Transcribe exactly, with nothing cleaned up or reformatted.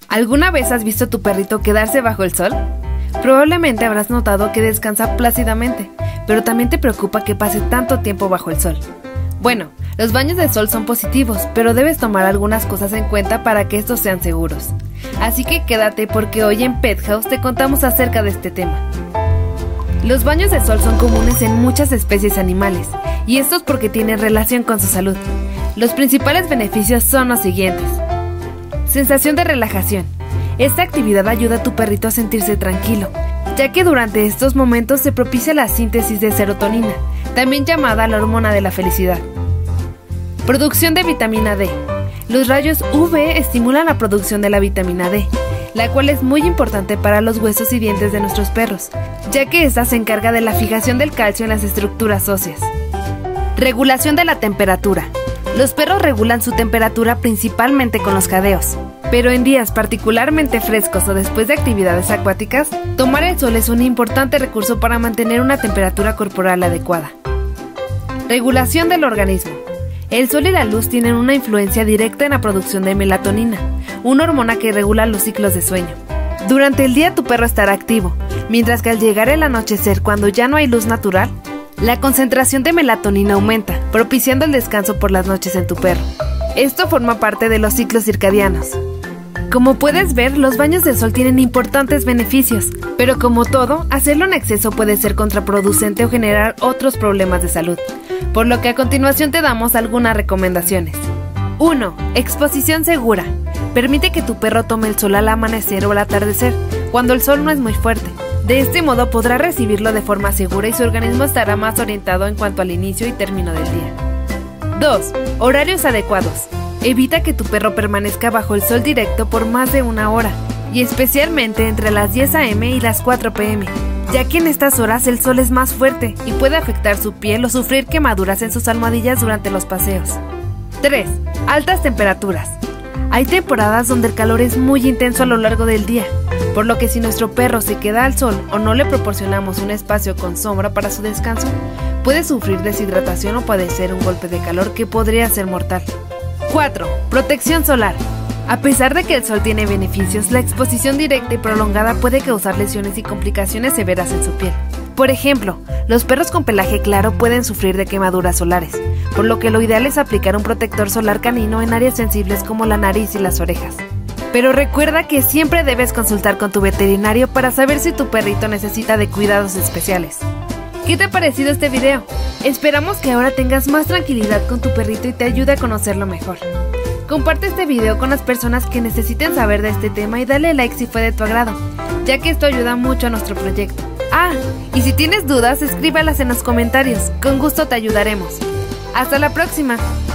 ¿Alguna vez has visto a tu perrito quedarse bajo el sol? Probablemente habrás notado que descansa plácidamente, pero también te preocupa que pase tanto tiempo bajo el sol. Bueno, los baños de sol son positivos, pero debes tomar algunas cosas en cuenta para que estos sean seguros. Así que quédate porque hoy en Pet House te contamos acerca de este tema. Los baños de sol son comunes en muchas especies animales, y esto es porque tienen relación con su salud. Los principales beneficios son los siguientes. Sensación de relajación. Esta actividad ayuda a tu perrito a sentirse tranquilo, ya que durante estos momentos se propicia la síntesis de serotonina, también llamada la hormona de la felicidad. Producción de vitamina D. Los rayos U V estimulan la producción de la vitamina D, la cual es muy importante para los huesos y dientes de nuestros perros, ya que esta se encarga de la fijación del calcio en las estructuras óseas. Regulación de la temperatura. Los perros regulan su temperatura principalmente con los jadeos, pero en días particularmente frescos o después de actividades acuáticas, tomar el sol es un importante recurso para mantener una temperatura corporal adecuada. Regulación del organismo. El sol y la luz tienen una influencia directa en la producción de melatonina, una hormona que regula los ciclos de sueño. Durante el día tu perro estará activo, mientras que al llegar el anochecer, cuando ya no hay luz natural, la concentración de melatonina aumenta, propiciando el descanso por las noches en tu perro. Esto forma parte de los ciclos circadianos. Como puedes ver, los baños de sol tienen importantes beneficios, pero como todo, hacerlo en exceso puede ser contraproducente o generar otros problemas de salud, por lo que a continuación te damos algunas recomendaciones. uno. Exposición segura. Permite que tu perro tome el sol al amanecer o al atardecer, cuando el sol no es muy fuerte. De este modo podrá recibirlo de forma segura y su organismo estará más orientado en cuanto al inicio y término del día. dos. Horarios adecuados. Evita que tu perro permanezca bajo el sol directo por más de una hora, y especialmente entre las diez a eme y las cuatro pe eme, ya que en estas horas el sol es más fuerte y puede afectar su piel o sufrir quemaduras en sus almohadillas durante los paseos. tres. Altas temperaturas. Hay temporadas donde el calor es muy intenso a lo largo del día, por lo que si nuestro perro se queda al sol o no le proporcionamos un espacio con sombra para su descanso, puede sufrir deshidratación o padecer un golpe de calor que podría ser mortal. cuatro. Protección solar. A pesar de que el sol tiene beneficios, la exposición directa y prolongada puede causar lesiones y complicaciones severas en su piel. Por ejemplo, los perros con pelaje claro pueden sufrir de quemaduras solares, por lo que lo ideal es aplicar un protector solar canino en áreas sensibles como la nariz y las orejas. Pero recuerda que siempre debes consultar con tu veterinario para saber si tu perrito necesita de cuidados especiales. ¿Qué te ha parecido este video? Esperamos que ahora tengas más tranquilidad con tu perrito y te ayude a conocerlo mejor. Comparte este video con las personas que necesiten saber de este tema y dale like si fue de tu agrado, ya que esto ayuda mucho a nuestro proyecto. Ah, y si tienes dudas, escríbalas en los comentarios, con gusto te ayudaremos. ¡Hasta la próxima!